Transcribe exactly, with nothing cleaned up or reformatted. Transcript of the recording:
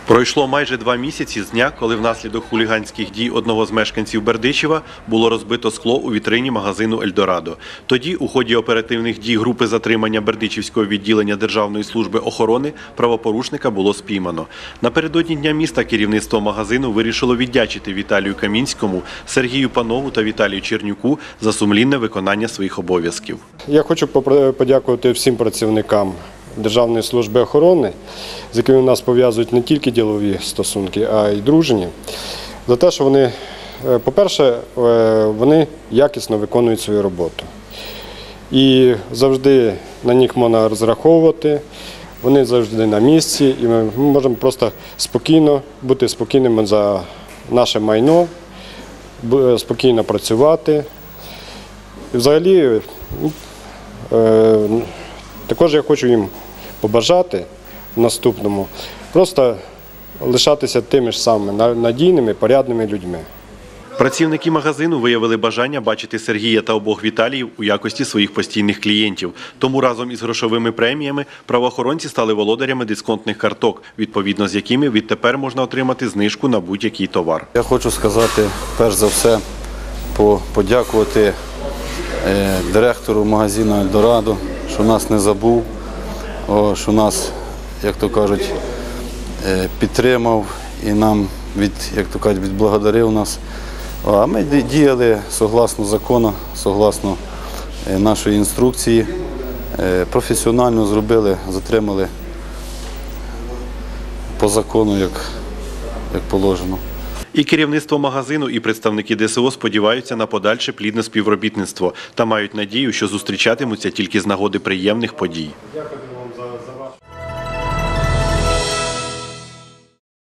Пройшло майже два місяці з дня, коли внаслідок хуліганських дій одного з мешканців Бердичева було розбито скло у вітрині магазину «Ельдорадо». Тоді, у ході оперативних дій групи затримання Бердичівського відділення Державної служби охорони, правопорушника було спіймано. Напередодні Дня міста керівництво магазину вирішило віддячити Віталію Камінському, Сергію Панову та Віталію Чернюку за сумлінне виконання своїх обов'язків. Я хочу подякувати всім працівникам Державної служби охорони, з якими у нас пов'язують не тільки ділові стосунки, а й дружні, за те, що вони, по-перше, вони якісно виконують свою роботу. І завжди на них можна розраховувати, вони завжди на місці, і ми можемо просто спокійно бути спокійними за наше майно, спокійно працювати. І взагалі, також я хочу їм побажати в наступному просто лишатися тими ж самими надійними, порядними людьми. Працівники магазину виявили бажання бачити Сергія та обох Віталіїв у якості своїх постійних клієнтів. Тому разом із грошовими преміями правоохоронці стали володарями дисконтних карток, відповідно з якими відтепер можна отримати знижку на будь-який товар. Я хочу сказати, перш за все, подякувати директору магазину «Ельдорадо», що нас не забув, що нас, як то кажуть, підтримав і нам, від, як то кажуть, відблагодарив нас. А ми діяли согласно закону, согласно нашої інструкції, професіонально зробили, затримали по закону, як, як положено. І керівництво магазину, і представники Де Ес О сподіваються на подальше плідне співробітництво та мають надію, що зустрічатимуться тільки з нагоди приємних подій.